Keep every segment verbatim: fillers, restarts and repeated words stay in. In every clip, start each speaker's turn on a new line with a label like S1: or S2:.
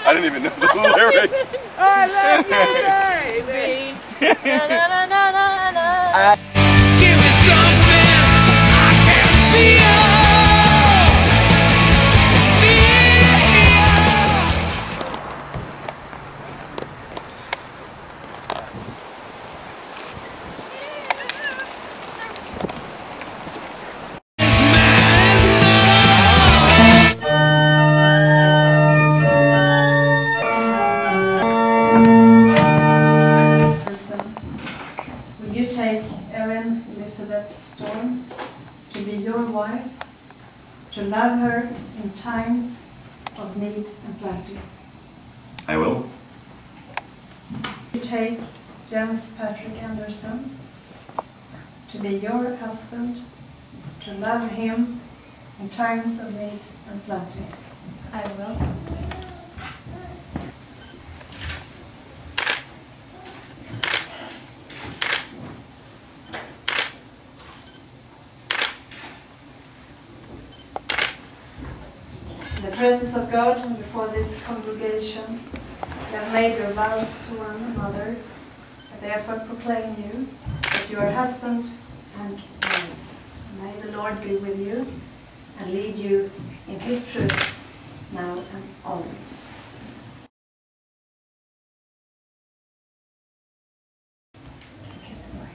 S1: I didn't even know the lyrics.
S2: I love you, baby. Na, na, na, na, na, na.
S3: Give me something I can feel.
S4: Will you take Erin Elizabeth Storm to be your wife, to love her in times of need and plenty?
S1: I will.
S4: Will you take Jens Patrick Anderson to be your husband, to love him in times of need and plenty?
S2: I will.
S4: In the presence of God and before this congregation, you have made your vows to one another. I therefore proclaim you that you are husband and wife. May the Lord be with you and lead you in His truth now and always. Kiss your wife.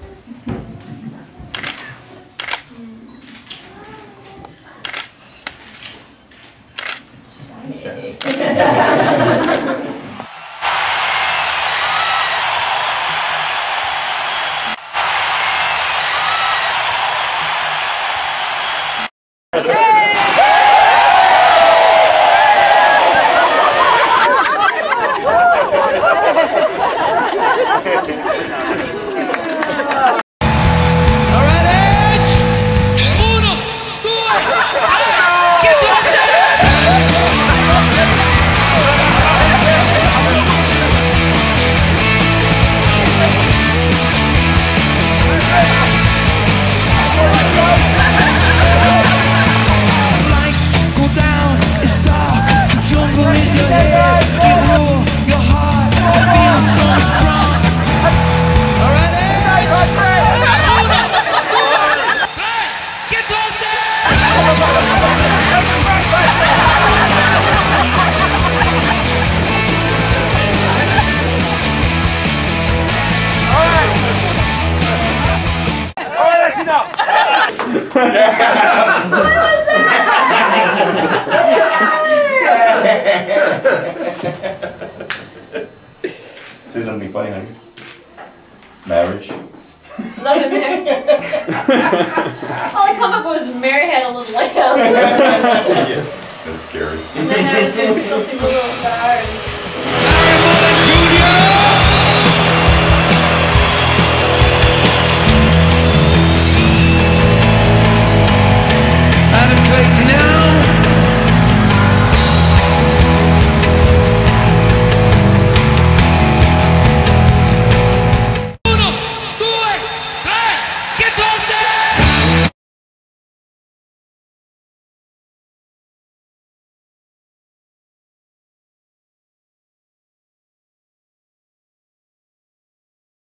S1: Say something funny, honey. Marriage.
S2: Love and Mary. All I come up with was Mary had a little lamb.
S1: Yeah, that's scary.
S2: And then I was going to kill two little stars.